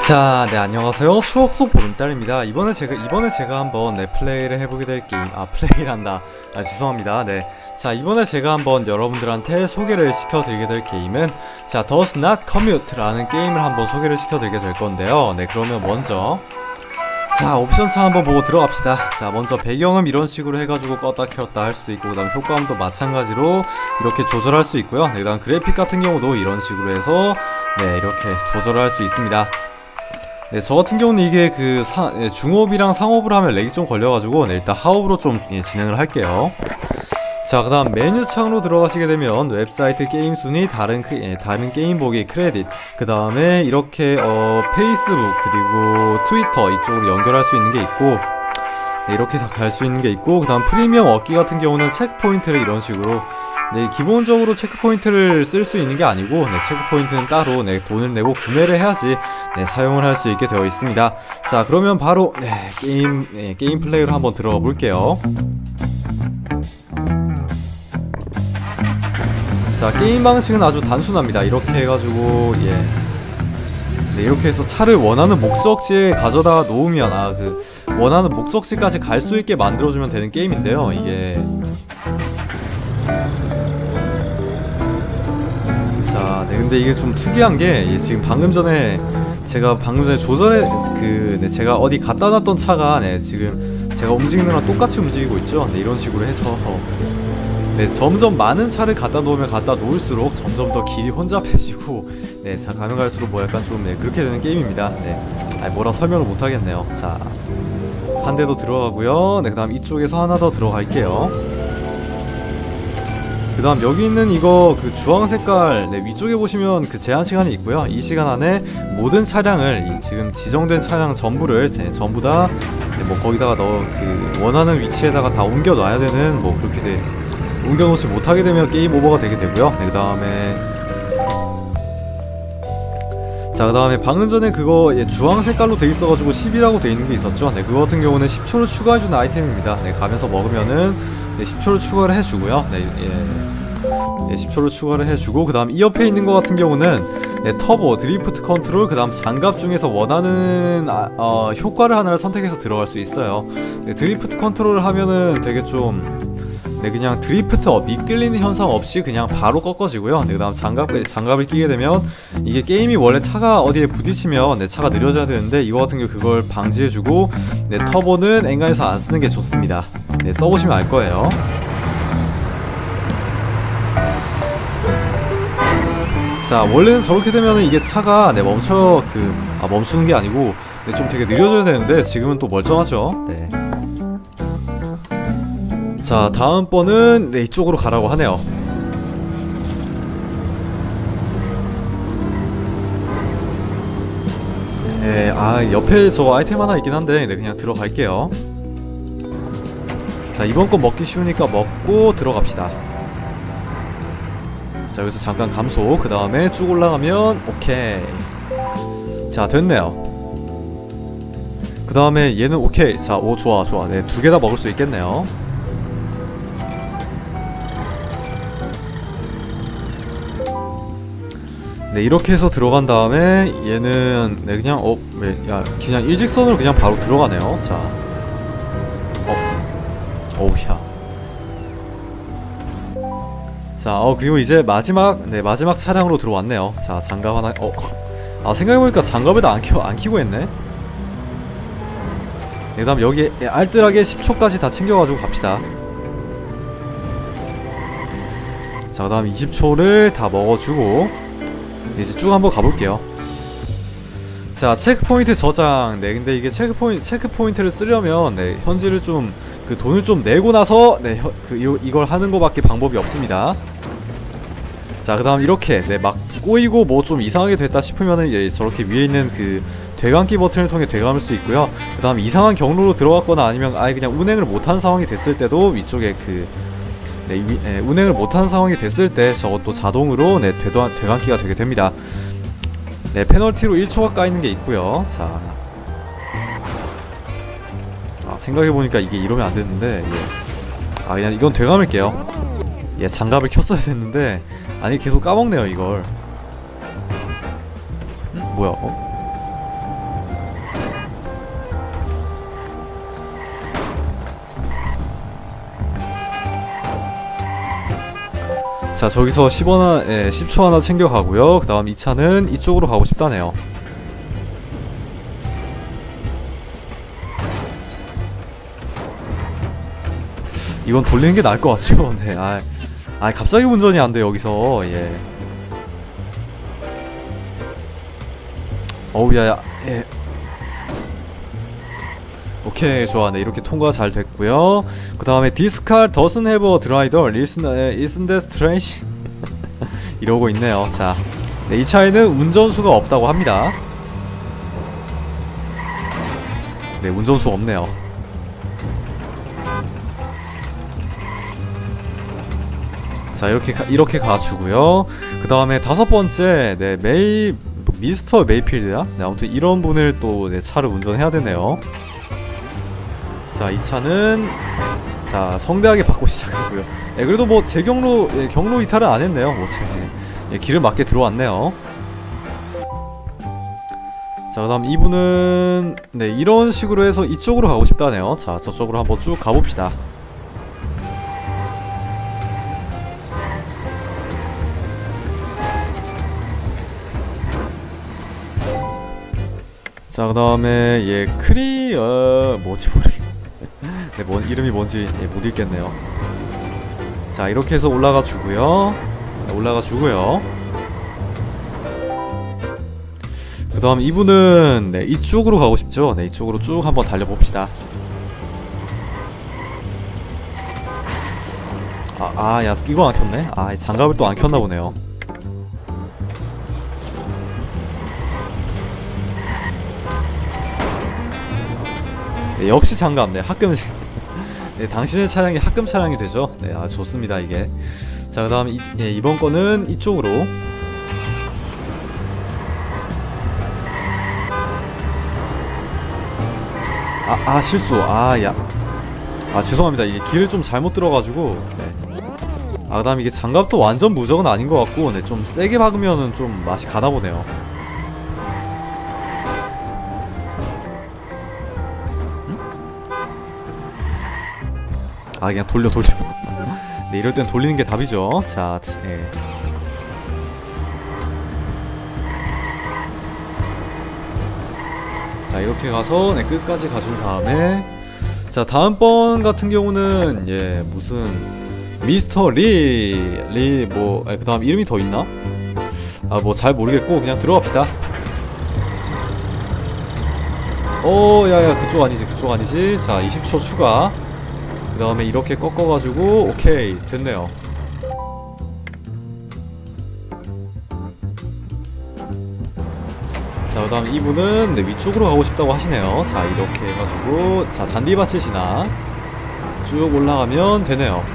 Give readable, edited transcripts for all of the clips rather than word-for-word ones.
자, 네, 안녕하세요. 추억 속 보름달입니다. 이번에 제가 한번 플레이를 해보게 될 게임, 플레이란다. 죄송합니다. 네. 자, 이번에 제가 한번 여러분들한테 소개를 시켜드리게 될 게임은, 자, Does Not Commute라는 게임을 한번 소개를 시켜드리게 될 건데요. 네, 그러면 먼저, 자, 옵션창 한번 보고 들어갑시다. 자, 먼저 배경음 이런 식으로 해가지고 껐다 켰다 할 수도 있고, 그 다음 효과음도 마찬가지로 이렇게 조절할 수 있고요. 네, 그 다음 그래픽 같은 경우도 이런 식으로 해서, 네, 이렇게 조절을 할 수 있습니다. 네, 저 같은 경우는 이게 중업이랑 상업을 하면 렉이 좀 걸려가지고, 네, 일단 하업으로 좀 진행을 할게요. 자, 그 다음 메뉴 창으로 들어가시게 되면 웹사이트 게임 순위, 다른 게임 보기, 크레딧, 그 다음에 이렇게 페이스북 그리고 트위터 이쪽으로 연결할 수 있는 게 있고, 네, 이렇게 갈 수 있는 게 있고, 그 다음 프리미엄 얻기 같은 경우는 체크포인트를 이런 식으로, 네, 기본적으로 체크포인트를 쓸 수 있는 게 아니고, 네, 체크포인트는 따로, 네, 돈을 내고 구매를 해야지, 네, 사용을 할 수 있게 되어 있습니다. 자, 그러면 바로, 네, 게임 플레이로 한번 들어가 볼게요. 자, 게임 방식은 아주 단순합니다. 이렇게 해가지고, 예. 네, 이렇게 해서 차를 원하는 목적지에 가져다 놓으면, 원하는 목적지까지 갈 수 있게 만들어주면 되는 게임인데요, 이게. 자, 네, 근데 이게 좀 특이한 게, 지금 제가 방금 전에 네, 제가 어디 갖다 놨던 차가, 네, 지금 제가 움직이는 거랑 똑같이 움직이고 있죠. 네, 이런 식으로 해서, 네, 점점 많은 차를 갖다 놓으면 갖다 놓을수록 점점 더 길이 혼잡해지고, 네, 자, 가면 갈수록 뭐 약간 좀, 네, 그렇게 되는 게임입니다. 네, 뭐라 설명을 못 하겠네요. 자, 한 대 더 들어가고요. 네, 그 다음 이쪽에서 하나 더 들어갈게요. 그 다음 여기 있는 이거 주황 색깔, 네, 위쪽에 보시면 제한 시간이 있고요. 이 시간 안에 모든 차량을, 지금 지정된 차량 전부를, 네, 전부 다, 네, 뭐 거기다가 원하는 위치에다가 다 옮겨 놔야 되는, 뭐 그렇게 옮겨놓지 못하게 되면 게임 오버가 되게 되고요. 네, 그 다음에, 자, 그 다음에 방금 전에 그거, 예, 주황 색깔로 돼 있어가지고 10이라고 돼 있는 게 있었죠. 네, 그거 같은 경우는 10초를 추가해주는 아이템입니다. 네, 가면서 먹으면은, 네, 10초를 추가를 해주고요. 네, 예, 10초를 추가를 해주고, 그 다음 이 옆에 있는 거 같은 경우는, 네, 터보, 드리프트 컨트롤, 그 다음 장갑 중에서 원하는 효과를 하나를 선택해서 들어갈 수 있어요. 네, 드리프트 컨트롤을 하면은 되게 좀, 네, 그냥 드리프트 미끌리는 현상 없이 그냥 바로 꺾어지고요. 네, 그 다음 장갑을 끼게 되면, 이게 게임이 원래 차가 어디에 부딪히면, 네, 차가 느려져야 되는데, 이거 같은 경우 그걸 방지해주고, 네, 터보는 엔간해서 안 쓰는 게 좋습니다. 네, 써보시면 알 거예요. 자, 원래는 저렇게 되면은 이게 차가, 네, 멈추는 게 아니고, 네, 좀 되게 느려져야 되는데, 지금은 또 멀쩡하죠. 네. 자, 다음번은, 네, 이쪽으로 가라고 하네요. 네, 옆에 저 아이템 하나 있긴 한데, 네, 그냥 들어갈게요. 자, 이번 건 먹기 쉬우니까 먹고 들어갑시다. 자, 여기서 잠깐 감소. 그 다음에 쭉 올라가면 오케이. 자, 됐네요. 그 다음에 얘는 오케이. 자, 오, 좋아. 네, 두 개 다 먹을 수 있겠네요. 네, 이렇게 해서 들어간 다음에 얘는, 네, 그냥 그냥 일직선으로 그냥 바로 들어가네요. 자, 어우야. 자, 그리고 이제 마지막 차량으로 들어왔네요. 자, 장갑 하나, 생각해보니까 장갑에도 안 키고 했네. 네, 그 다음 여기 알뜰하게 10초까지 다 챙겨가지고 갑시다. 자, 그 다음 20초를 다 먹어주고, 이제 쭉 한번 가볼게요. 자, 체크포인트 저장. 네, 근데 이게 체크포인트를 쓰려면, 네, 현질을 좀, 돈을 좀 내고 나서, 네, 이걸 하는 거밖에 방법이 없습니다. 자, 그 다음 이렇게, 네, 막 꼬이고 뭐 좀 이상하게 됐다 싶으면은, 예, 저렇게 위에 있는 되감기 버튼을 통해 되감을 수 있고요. 그 다음 이상한 경로로 들어갔거나 아니면 아예 그냥 운행을 못한 상황이 됐을 때도 위쪽에 네, 운행을 못한 상황이 됐을 때 저것도 자동으로, 네, 되감기가 되게 됩니다. 네, 페널티로 1초가 까이는 게 있고요. 자, 생각해보니까 이게 이러면 안 됐는데, 예. 그냥 이건 되감을게요. 예, 장갑을 켰어야 됐는데, 아니, 계속 까먹네요, 이걸. 뭐야, 자, 저기서 10초 하나 챙겨가고요. 그 다음 2차는 이쪽으로 가고 싶다네요. 이건 돌리는 게 나을 것 같죠? 네, 갑자기 운전이 안 돼, 여기서. 예. 어우, 예. 오케이, 좋아. 네, 이렇게 통과 잘 됐고요. 그 다음에 This car doesn't have a driver. Isn't that strange? 이러고 있네요. 자, 네, 이 차에는 운전수가 없다고 합니다. 네, 운전수 없네요. 자, 이렇게 가주고요. 그 다음에 5번째, 네, 미스터 메이필드야? 네, 아무튼 이런 분을 또, 네, 차를 운전해야 되네요. 자, 이 차는, 자, 성대하게 받고 시작하고요. 예, 그래도 뭐 제 경로 이탈은 안 했네요. 뭐 예, 길을 맞게 들어왔네요. 자, 그 다음 이분은, 네, 이런 식으로 해서 이쪽으로 가고 싶다네요. 자, 저쪽으로 한번 쭉 가봅시다. 자, 그 다음에 얘 뭐지 네, 이름이 뭔지 못 읽겠네요. 자, 이렇게 해서 올라가 주고요. 그 다음 이분은, 네, 이쪽으로 가고 싶죠. 네, 이쪽으로 쭉 한번 달려봅시다. 야, 이거 안 켰네. 장갑을 또 안 켰나 보네요. 네, 역시 장갑. 네, 합금. 네, 당신의 차량이 합금 차량이 되죠. 네, 좋습니다, 이게. 자, 그 다음 이번 거는 이쪽으로. 실수. 죄송합니다. 이게 길을 좀 잘못 들어가지고. 네. 그 다음 이게 장갑도 완전 무적은 아닌 것 같고, 네, 좀 세게 박으면은 좀 맛이 가나보네요. 그냥 돌려. 네, 이럴 땐 돌리는 게 답이죠. 자, 네. 자, 이렇게 가서, 네, 끝까지 가준 다음에, 자, 다음번 같은 경우는, 예, 무슨 미스터 그 다음 이름이 더 있나? 뭐 잘 모르겠고 그냥 들어갑시다. 야야, 그쪽 아니지. 자, 20초 추가. 그 다음에 이렇게 꺾어가지고 오케이, 됐네요. 자, 그 다음 이분은, 네, 위쪽으로 가고 싶다고 하시네요. 자, 이렇게 해가지고, 자, 잔디밭의 신화 쭉 올라가면 되네요.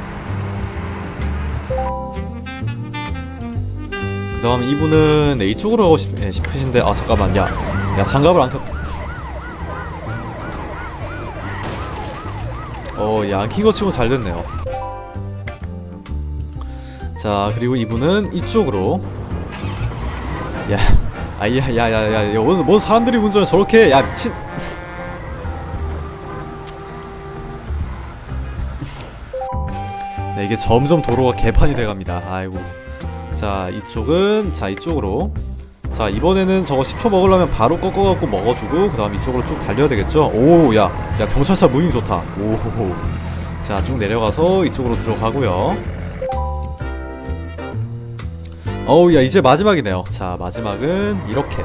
그 다음 이분은, 네, 이쪽으로 가고 싶으신데, 잠깐만. 야, 장갑을 안 켰. 안 킨 거 치고 잘 됐네요. 자, 그리고 이분은 이쪽으로. 뭔 사람들이 운전을 저렇게 해. 야, 미친. 네, 이게 점점 도로가 개판이 돼갑니다. 아이고. 자, 이쪽은, 자, 이쪽으로. 자, 이번에는 저거 10초 먹으려면 바로 꺾어갖고 먹어주고, 그 다음 이쪽으로 쭉 달려야 되겠죠? 오, 야, 경찰차 무빙 좋다. 오호호. 자, 쭉 내려가서 이쪽으로 들어가고요. 야, 이제 마지막이네요. 자, 마지막은 이렇게.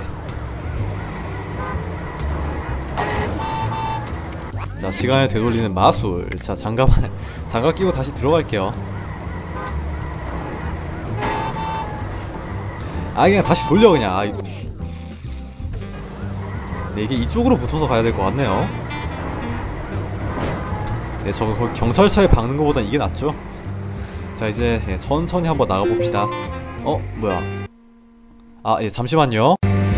자, 시간을 되돌리는 마술. 자, 장갑 끼고 다시 들어갈게요. 그냥 다시 돌려, 그냥. 네, 이게 이쪽으로 붙어서 가야 될 것 같네요. 네, 저거 경찰차에 박는 것보단 이게 낫죠? 자, 이제 천천히 한번 나가봅시다. 뭐야. 예, 잠시만요.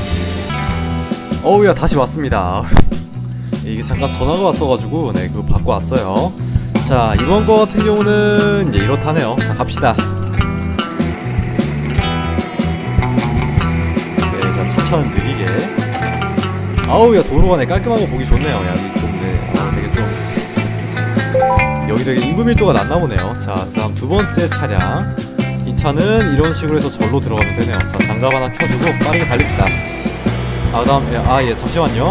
야, 다시 왔습니다. 이게 잠깐 전화가 왔어가지고, 네, 그거 받고 왔어요. 자, 이번 거 같은 경우는, 이렇다네요. 자, 갑시다. 네, 자, 차차는 느리게. 야, 도로가 네, 깔끔하고 보기 좋네요. 야, 좀, 네, 되게 좀. 여기 되게 인구 밀도가 낮나 보네요. 자, 그 다음 두 번째 차량. 이 차는 이런 식으로 해서 절로 들어가면 되네요. 자, 장갑 하나 켜주고 빠르게 달립시다. 아, 그다음 예, 잠시만요.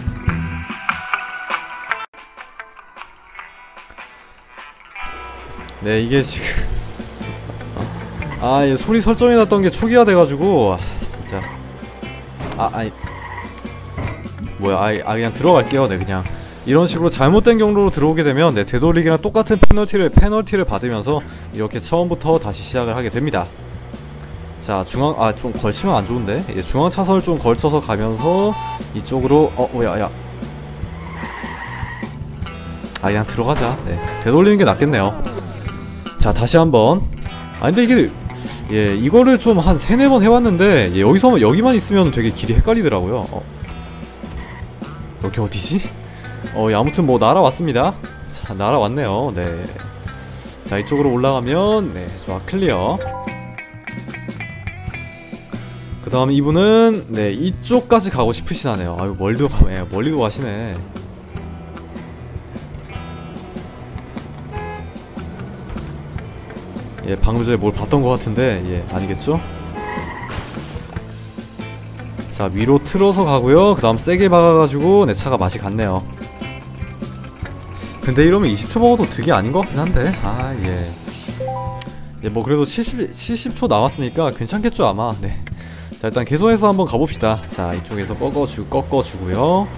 네, 이게 지금 예, 소리 설정해놨던 게 초기화 돼가지고 진짜 뭐야, 그냥 들어갈게요. 네, 그냥 이런 식으로 잘못된 경로로 들어오게 되면 네, 되돌리기랑 똑같은 페널티를 받으면서 이렇게 처음부터 다시 시작을 하게 됩니다. 자, 좀 걸치면 안 좋은데. 예, 중앙 차선을 좀 걸쳐서 가면서 이쪽으로 야. 그냥 들어가자. 네, 되돌리는 게 낫겠네요. 자, 다시 한번. 근데 이게 예, 이거를 좀 한 3-4번 해왔는데 예, 여기만 있으면 되게 길이 헷갈리더라고요. 여기 어디지? 예, 아무튼 뭐 날아왔습니다. 자, 날아왔네요. 네. 자, 이쪽으로 올라가면 네, 좋아, 클리어. 그 다음에 이분은 네, 이쪽까지 가고 싶으시다네요. 아유, 멀리도 가시네. 예, 방금 전에 뭘 봤던 것 같은데 예, 아니겠죠? 자, 위로 틀어서 가고요. 그 다음 세게 박아가지고 내 차가 맛이 갔네요. 근데 이러면 20초 먹어도 득이 아닌 것 같긴 한데. 예, 뭐 그래도 70초 남았으니까 괜찮겠죠 아마. 네. 자, 일단 개선해서 한번 가봅시다. 자, 이쪽에서 꺾어주고요.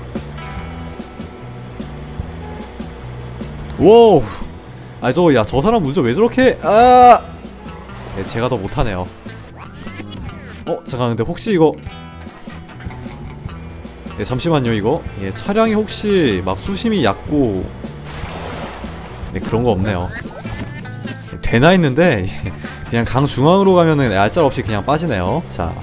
와우. 저 사람 운전 왜 저렇게 네, 제가 더 못하네요. 잠깐, 근데 혹시 이거 네, 잠시만요. 이거 예, 차량이 혹시 막 수심이 얕고 네, 그런 거 없네요. 되나 했는데 그냥 강 중앙으로 가면은 얄짤없이 그냥 빠지네요.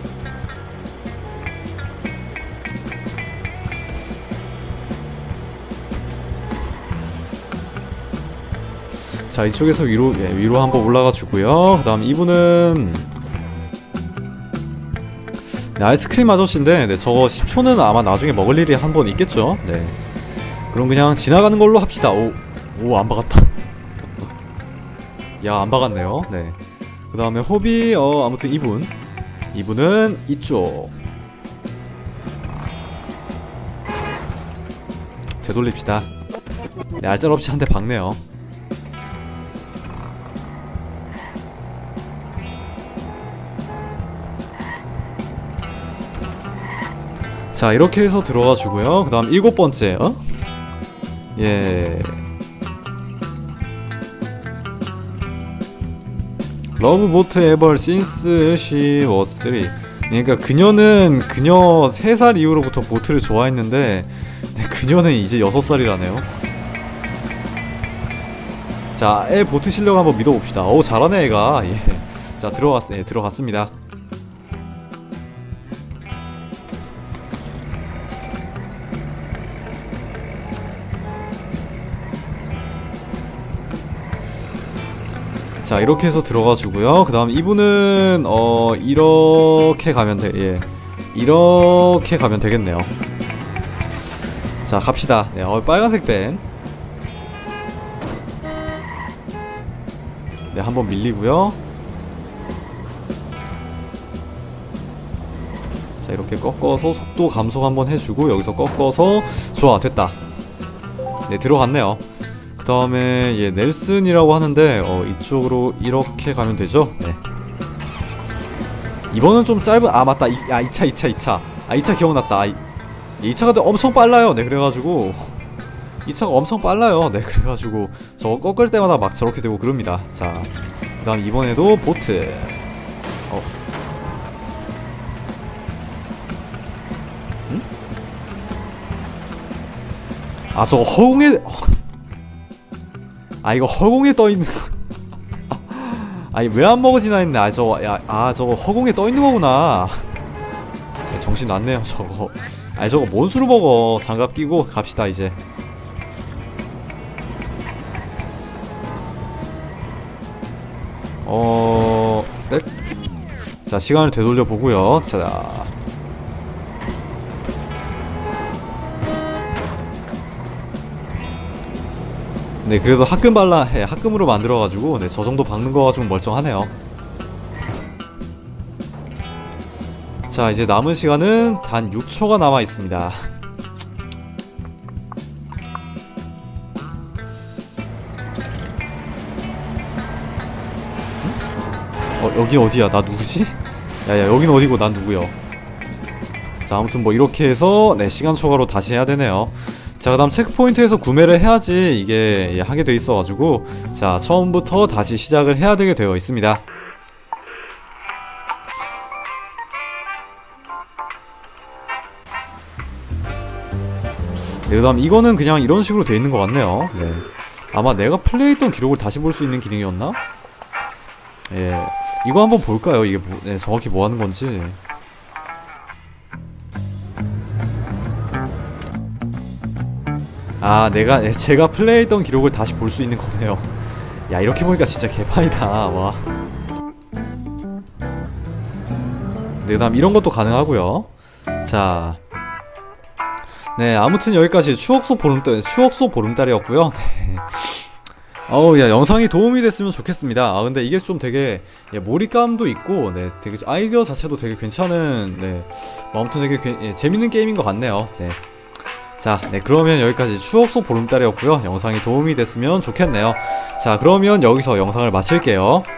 자, 이쪽에서 위로 한번 올라가 주고요. 그 다음 이분은 네, 아이스크림 아저씨인데 네, 저거 10초는 아마 나중에 먹을 일이 한 번 있겠죠. 네, 그럼 그냥 지나가는 걸로 합시다. 오, 안 박았다. 야, 안 박았네요. 네, 그 다음에 호비 아무튼 이분은 이쪽 되돌립시다. 네, 알짤없이 한 대 박네요. 자, 이렇게 해서 들어가주고요. 그 다음 7번째 예, Love boat ever since she was 3. 그러니까 그녀는 그녀 3살 이후로부터 보트를 좋아했는데 그녀는 이제 6살이라네요. 자, 애 보트 실력 한번 믿어봅시다. 잘하네 애가. 예. 자, 들어갔습니다. 자, 이렇게 해서 들어가주고요. 그 다음 이분은 이렇게 가면 이렇게 가면 되겠네요. 자, 갑시다. 네, 빨간색 밴. 네, 한번 밀리고요. 자, 이렇게 꺾어서 속도 감속 한번 해주고 여기서 꺾어서 좋아, 됐다. 네, 들어갔네요. 그 다음에 예, 넬슨이라고 하는데 이쪽으로 이렇게 가면 되죠? 네. 이번은 좀 짧은 맞다. 이 차. 이 차 기억났다. 이 차가 엄청 빨라요. 네, 그래가지고 이 차가 엄청 빨라요. 네, 그래가지고 저거 꺾을 때마다 막 저렇게 되고 그럽니다. 자, 그 다음 이번에도 보트. 응? 저거 허공에 이거 허공에 떠있는 거 아니, 왜 안 먹어지나 했네. 저거 허공에 떠있는 거구나. 네, 정신 났네요 저거. 저거 뭔 수로 먹어. 장갑 끼고 갑시다 이제. 네? 자, 시간을 되돌려 보고요. 자, 네, 그래도 합금으로 만들어가지고 네, 저 정도 박는 거가 좀 멀쩡하네요. 자, 이제 남은 시간은 단 6초가 남아 있습니다. 여긴 어디야? 나 누구지? 야야, 여긴 어디고 난 누구요? 자, 아무튼 뭐 이렇게 해서 네, 시간 초과로 다시 해야 되네요. 자, 그 다음 체크포인트에서 구매를 해야지 이게 하게 돼 있어가지고, 자, 처음부터 다시 시작을 해야 되게 되어 있습니다. 네, 그 다음 이거는 그냥 이런 식으로 되어 있는 것 같네요. 네. 아마 내가 플레이했던 기록을 다시 볼 수 있는 기능이었나? 예, 이거 한번 볼까요? 이게 뭐, 네, 정확히 뭐 하는 건지. 아, 제가 플레이했던 기록을 다시 볼 수 있는 거네요. 야, 이렇게 보니까 진짜 개판이다. 와. 네, 그 다음 이런 것도 가능하고요. 자, 네, 아무튼 여기까지 추억 속 보름달이었고요. 네. 어우, 야, 영상이 도움이 됐으면 좋겠습니다. 아, 근데 이게 좀 되게, 예, 몰입감도 있고, 네, 되게 아이디어 자체도 되게 괜찮은, 네, 뭐 아무튼 되게 재밌는 게임인 것 같네요. 네. 자, 네, 그러면 여기까지 추억 속 보름달이었고요. 영상이 도움이 됐으면 좋겠네요. 자, 그러면 여기서 영상을 마칠게요.